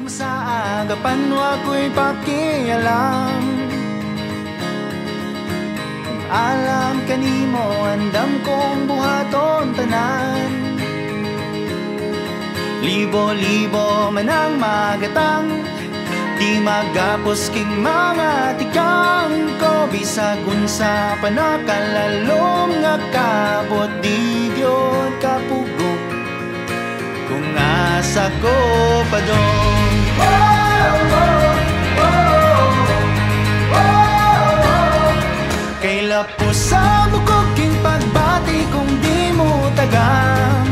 Sa agapan wako'y pakialam. Kung alam kanimo andam kong buhaton tanan. Libo-libo man ang magatang, di magapos king mga tikang ko. Bisag unsa pa nakalalom nga kabot di gyud kapugong kung asa ko pa doon. Kay lapos sa bukog king pagbati kung di mo tagam.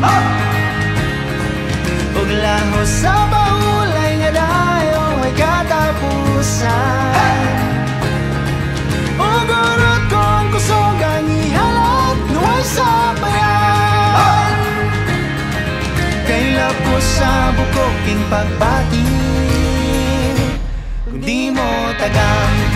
Ug lahos sa baulay nga dayong may katapusan. Ug urot kong kusog ang ihalat nuway sa bayan. Kay lapos sa bukog king pagbati kung di mo tagam.